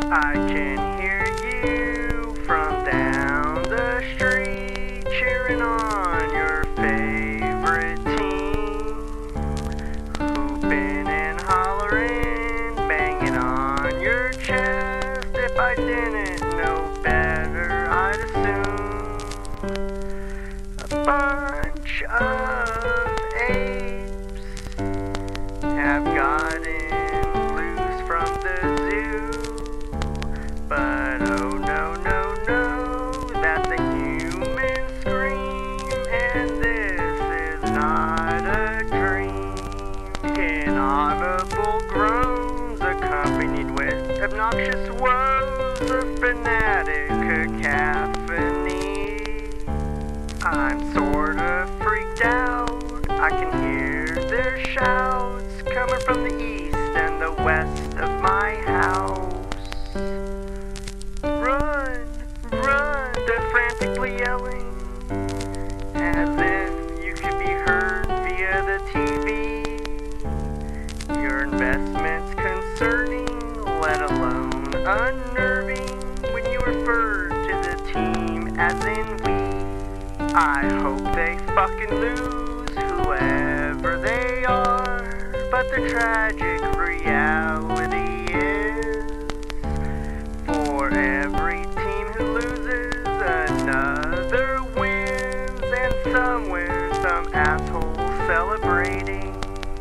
I can hear you from down the street, cheering on your favorite team, hooping and hollering, banging on your chest. If I didn't know better, I'd assume a bunch of apes have gotten loose from the zoo. But oh no, no, no, that's a human scream, and this is not a dream. Inaudible groans accompanied with obnoxious woes, a fanatic cacophony. I'm sorta freaked out, I can hear their shouts coming from the east and the west of my house. Run, run, they're frantically yelling, as if you could be heard via the TV. Your investment's concerning, let alone unnerving, when you refer to the team as in we. I hope they fucking lose, whoever they are, but the tragic reality is, for every team who loses, another wins, and somewhere some asshole celebrating.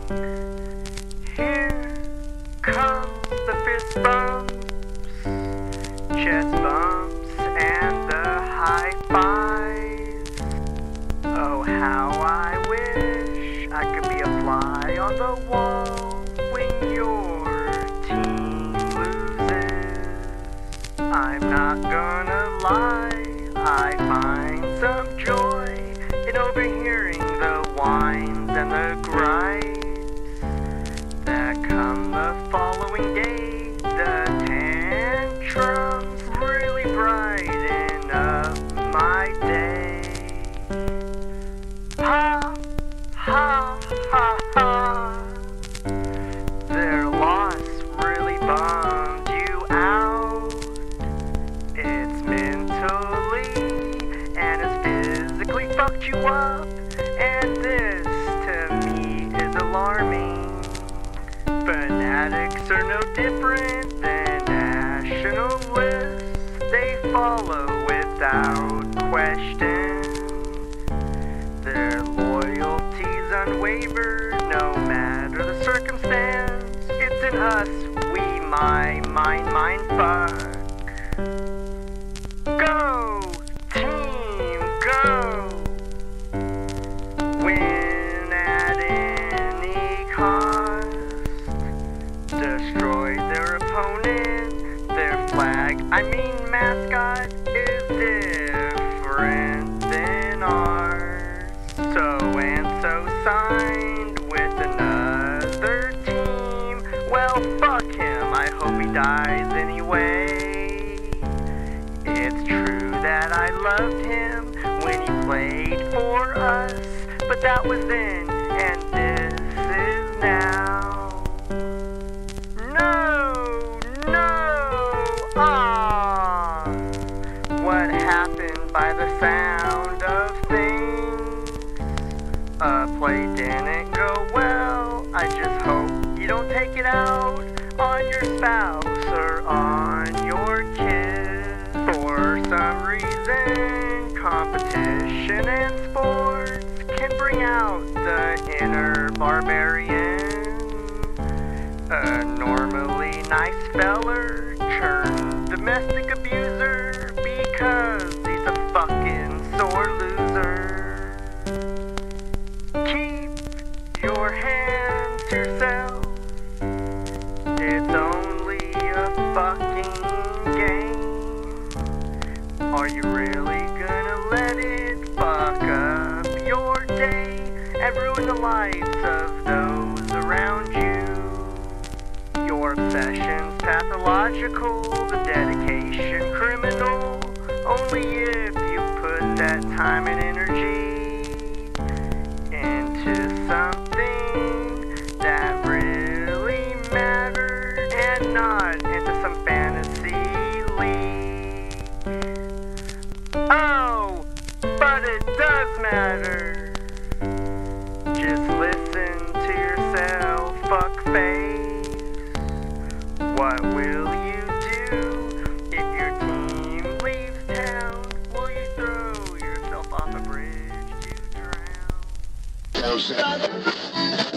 Here comes the fist bumps, chest bumps, and the high fives. Oh, how I wish I could be a fly on the wall when your team loses. I'm not gonna lie, I find some joy in overhearing the whines and the gripes that come the following day. The tantrums really brighten up my day. Ha, ha, ha, ha. Their loss really bummed you out. It's mentally and it's physically fucked you up. And this, to me, is alarming. Fanatics are no different than nationalists. They follow without question. Their loyalty's unwavered, no matter the circumstance. It's in us, we mind fuck. Go, team, go! Win at any cost. Destroy their opponent, their flag, mascot is different than ours. So and so signed with another team. Well, fuck him, I hope he dies anyway. It's true that I loved him when he played for us, but that was then, and this is now. No, ah, what happened by the sound of things? A play didn't go well, I just hope you don't take it out on your spouse or on your kids. For some reason, competition and sports can bring out the inner barbarian. A normally nice feller turned domestic abuser because he's a fucking sore loser. Keep your hands to yourself. It's only a fucking game. Are you really gonna let it fuck up your day and ruin the lives of those around you? Your obsession's pathological, the dedication criminal. Only if you put that time and energy into something that really mattered and not into some fantasy matter. Just listen to yourself, fuckface. What will you do if your team leaves town? Will you throw yourself off a bridge to drown?